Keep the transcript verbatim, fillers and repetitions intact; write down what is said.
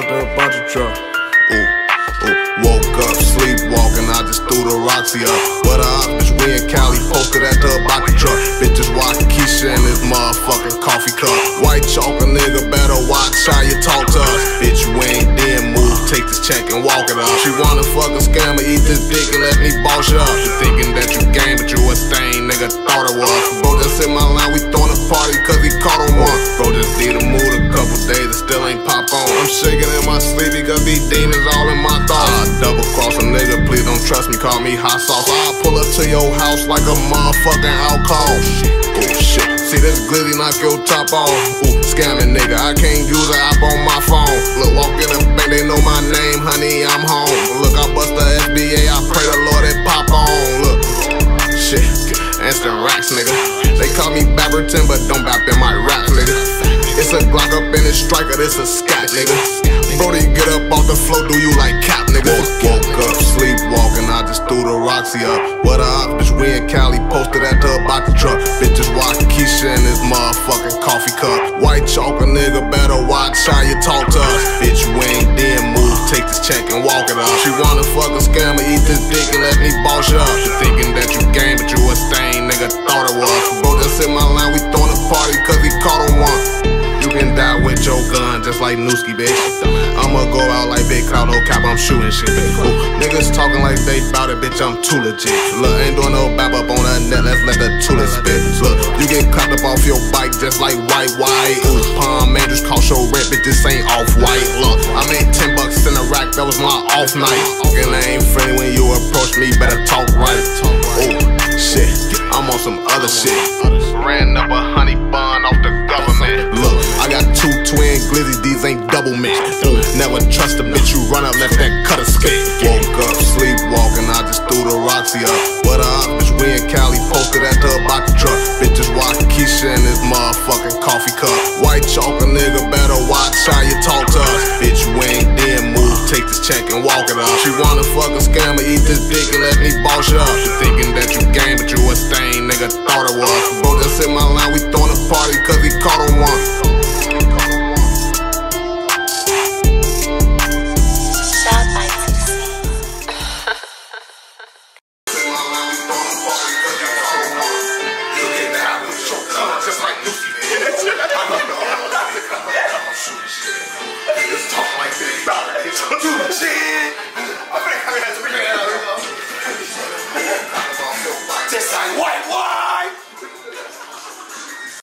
out the bottle truck. Ooh, ooh, woke up, sleepwalking, I just threw the Roxy up. What up, bitch, we in Cali, posted at the bottle truck. Bitches watching Keisha in this motherfucking coffee cup. White chalk, a nigga better watch how you talk to us. Bitch, you ain't then move, take this check and walk it up. She wanna fuck a scammer, eat this dick and let me boss you up. You thinking that you game, but you a stain, nigga thought it was. Bro, just in my line, we throwing a party cause he caught on one. Bro, just did a mood a couple days and still ain't pop on. I'm shaking in my sleep because these demons all in my thoughts. I double cross a nigga, please don't trust me, call me hot sauce. I'll pull up to your house like a motherfucking alcohol. Oh shit, see this glizzy knock your top off. Ooh, scamming nigga, I can't use an app on my phone. Look, walk in the bank, they know my name, honey, I'm home. Look, I bust the S B A, I pray the Lord it pop on. Look, shit, instant racks, nigga. They call me Babberton, but don't bap in my rap, nigga. It's a Glock up in this striker, this a scat, nigga. Brody, get up off the floor, do you like cap, nigga? Woke, woke up, sleepwalking, I just threw the Roxy up. What up, bitch, we in Cali, posted at the bottle truck. Bitches watching Keisha in this motherfucking coffee cup. White chalk, a nigga better watch how you talk to us. Bitch, you ain't then move, take this check and walk it up. She wanna fuck a scammer, eat this dick and let me boss you up. You thinking that you game, but you a stain, nigga thought it was. Bro, just in my line, we throwing a party cause he caught on one. You can die with your gun, just like Newski, bitch. I'ma go out like Big Cloud, no cap, I'm shooting shit, bitch. Ooh, niggas talking like they bout it, bitch, I'm too legit. Look, ain't doing no bap up on the net, let's let the toolie spit. Look, you get clapped up off your bike just like white, white. Ooh, Palm Andrews cost your rent, bitch, this ain't off-white. Look, I made ten bucks in the rack, that was my off night. And I ain't friendly when you approach me, better talk right. Ooh, shit, I'm on some other shit. Ran up a honey bun off the government. Look, I got two twin glizzies, these ain't double mixed. Never trust a bitch, you run up, let that cutter skate. Woke up, sleepwalking, I just threw the Roxy up. What up, bitch, we in Cali, posted at the bottle truck. Bitches watching Keisha in this motherfucking coffee cup. White chalk, a nigga better watch how you talk to us. Bitch, you ain't then move, take this check and walk it up. She wanna fuck a scammer, eat this dick and let me boss you up. You thinking that you game, but you a stain, nigga thought it was. Bro, just in my line, we throwing a party cause he caught on one. Just like white wine.